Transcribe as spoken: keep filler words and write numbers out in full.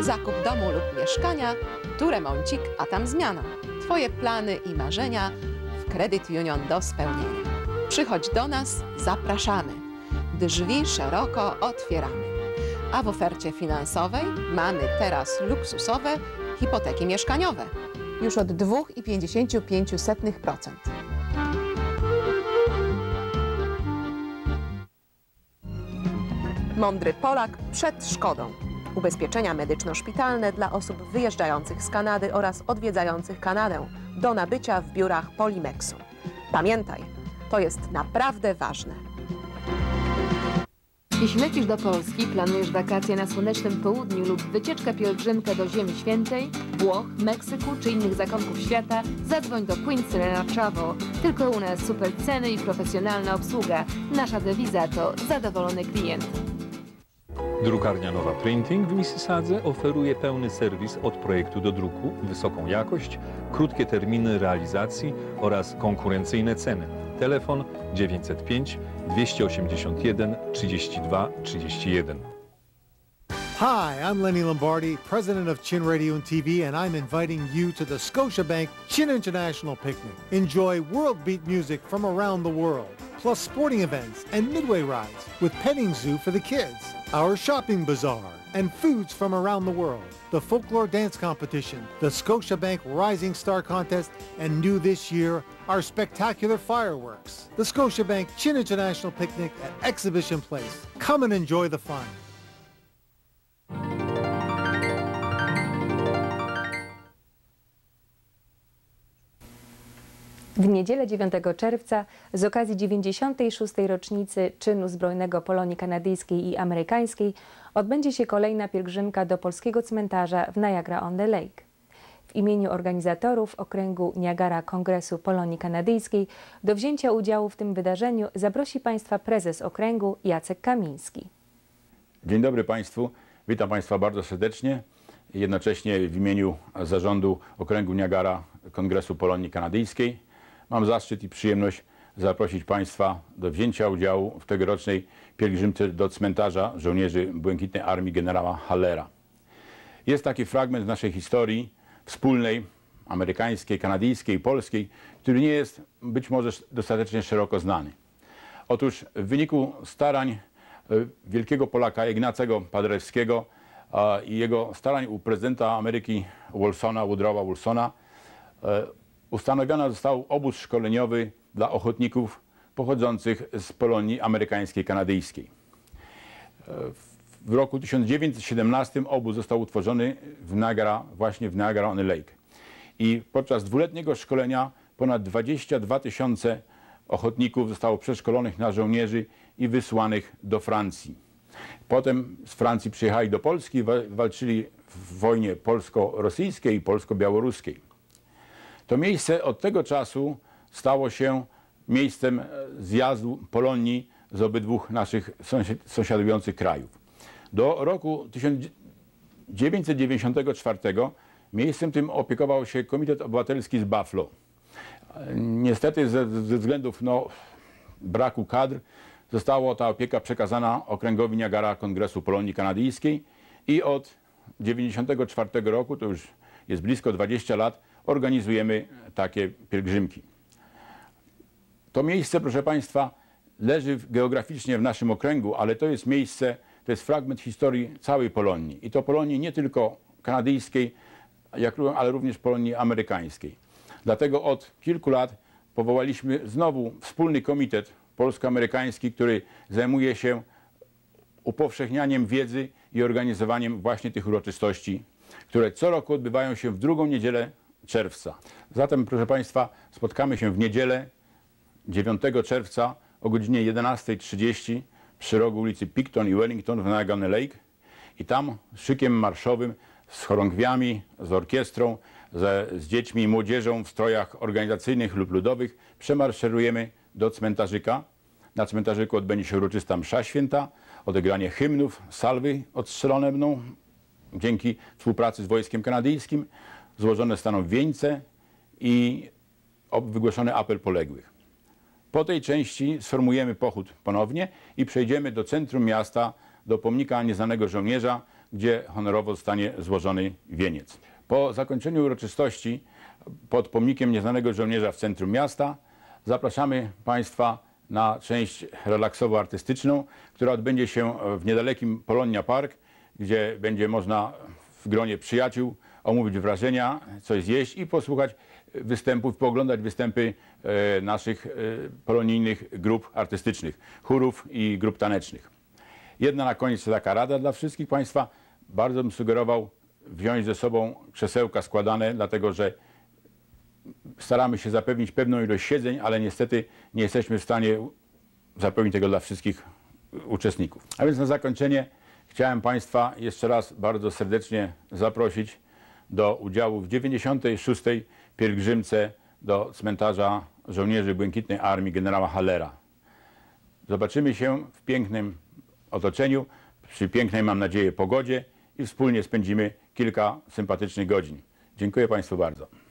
Zakup domu lub mieszkania, tu remoncik, a tam zmiana. Twoje plany i marzenia w Credit Union do spełnienia. Przychodź do nas, zapraszamy. Drzwi szeroko otwieramy. A w ofercie finansowej mamy teraz luksusowe hipoteki mieszkaniowe. Już od dwa i pięćdziesiąt pięć procent. Mądry Polak przed szkodą. Ubezpieczenia medyczno-szpitalne dla osób wyjeżdżających z Kanady oraz odwiedzających Kanadę do nabycia w biurach Polimexu. Pamiętaj, to jest naprawdę ważne. Jeśli lecisz do Polski, planujesz wakacje na słonecznym południu lub wycieczkę pielgrzymkę do Ziemi Świętej, Włoch, Meksyku czy innych zakątków świata, zadzwoń do Queen Serena Travel. Tylko u nas super ceny i profesjonalna obsługa. Nasza dewiza to zadowolony klient. Drukarnia Nowa Printing w Mississadze oferuje pełny serwis od projektu do druku, wysoką jakość, krótkie terminy realizacji oraz konkurencyjne ceny. Telefon dziewięćset pięć dwieście osiemdziesiąt jeden trzydzieści dwa trzydzieści jeden. Hi, I'm Lenny Lombardi, president of Chin Radio and T V, and I'm inviting you to the Scotiabank Chin International Picnic. Enjoy world beat music from around the world, plus sporting events and midway rides with petting zoo for the kids, our shopping bazaar, and foods from around the world, the folklore dance competition, the Scotiabank Rising Star Contest, and new this year, our spectacular fireworks. The Scotiabank Chin International Picnic at Exhibition Place. Come and enjoy the fun. W niedzielę dziewiątego czerwca z okazji dziewięćdziesiątej szóstej rocznicy czynu zbrojnego Polonii kanadyjskiej i amerykańskiej odbędzie się kolejna pielgrzymka do polskiego cmentarza w Niagara-on-the-Lake. W imieniu organizatorów okręgu Niagara Kongresu Polonii Kanadyjskiej do wzięcia udziału w tym wydarzeniu zaprosi Państwa prezes okręgu Jacek Kamiński. Dzień dobry Państwu, witam Państwa bardzo serdecznie. Jednocześnie w imieniu zarządu okręgu Niagara Kongresu Polonii Kanadyjskiej mam zaszczyt i przyjemność zaprosić Państwa do wzięcia udziału w tegorocznej pielgrzymce do cmentarza żołnierzy Błękitnej Armii generała Hallera. Jest taki fragment z naszej historii wspólnej, amerykańskiej, kanadyjskiej, polskiej, który nie jest być może dostatecznie szeroko znany. Otóż w wyniku starań wielkiego Polaka Ignacego Paderewskiego i jego starań u prezydenta Ameryki Wilsona, Woodrowa Wilsona, ustanowiony został obóz szkoleniowy dla ochotników pochodzących z Polonii amerykańskiej, kanadyjskiej. W roku tysiąc dziewięćset siedemnastym obóz został utworzony w Niagara, właśnie w Niagara-on-the-Lake. I podczas dwuletniego szkolenia ponad dwadzieścia dwa tysiące ochotników zostało przeszkolonych na żołnierzy i wysłanych do Francji. Potem z Francji przyjechali do Polski i walczyli w wojnie polsko-rosyjskiej i polsko-białoruskiej. To miejsce od tego czasu stało się miejscem zjazdu Polonii z obydwu naszych sąsiadujących krajów. Do roku tysiąc dziewięćset dziewięćdziesiątego czwartego miejscem tym opiekował się Komitet Obywatelski z Buffalo. Niestety ze, ze względów no, braku kadr została ta opieka przekazana okręgowi Niagara Kongresu Polonii Kanadyjskiej i od tysiąc dziewięćset dziewięćdziesiątego czwartego roku, to już jest blisko dwadzieścia lat, organizujemy takie pielgrzymki. To miejsce, proszę Państwa, leży geograficznie w naszym okręgu, ale to jest miejsce, to jest fragment historii całej Polonii. I to Polonii nie tylko kanadyjskiej, jak, ale również Polonii amerykańskiej. Dlatego od kilku lat powołaliśmy znowu wspólny komitet polsko-amerykański, który zajmuje się upowszechnianiem wiedzy i organizowaniem właśnie tych uroczystości, które co roku odbywają się w drugą niedzielę czerwca. Zatem, proszę Państwa, spotkamy się w niedzielę dziewiątego czerwca o godzinie jedenastej trzydzieści przy rogu ulicy Picton i Wellington w Niagara-on-the-Lake i tam szykiem marszowym z chorągwiami, z orkiestrą, ze, z dziećmi i młodzieżą w strojach organizacyjnych lub ludowych przemaszerujemy do cmentarzyka. Na cmentarzyku odbędzie się uroczysta msza święta, odegranie hymnów, salwy odstrzelone mną dzięki współpracy z wojskiem kanadyjskim, złożone zostaną wieńce i wygłoszony apel poległych. Po tej części sformujemy pochód ponownie i przejdziemy do centrum miasta, do pomnika nieznanego żołnierza, gdzie honorowo zostanie złożony wieniec. Po zakończeniu uroczystości pod pomnikiem Nieznanego Żołnierza w centrum miasta zapraszamy Państwa na część relaksowo-artystyczną, która odbędzie się w niedalekim Polonia Park, gdzie będzie można w gronie przyjaciół omówić wrażenia, coś zjeść i posłuchać występów, pooglądać występy e, naszych e, polonijnych grup artystycznych, chórów i grup tanecznych. Jedna na koniec taka rada dla wszystkich Państwa. Bardzo bym sugerował wziąć ze sobą krzesełka składane, dlatego że staramy się zapewnić pewną ilość siedzeń, ale niestety nie jesteśmy w stanie zapewnić tego dla wszystkich uczestników. A więc na zakończenie chciałem Państwa jeszcze raz bardzo serdecznie zaprosić do udziału w dziewięćdziesiątej szóstej pielgrzymce do cmentarza żołnierzy Błękitnej Armii generała Hallera. Zobaczymy się w pięknym otoczeniu, przy pięknej, mam nadzieję, pogodzie i wspólnie spędzimy kilka sympatycznych godzin. Dziękuję Państwu bardzo.